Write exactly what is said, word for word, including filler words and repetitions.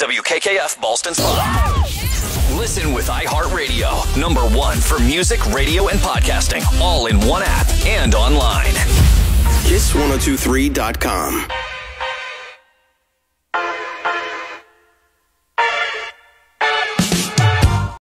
W K K F Ballston Spot. Listen with iHeartRadio, number one for music, radio, and podcasting, all in one app and online. Kiss ten twenty-three dot com.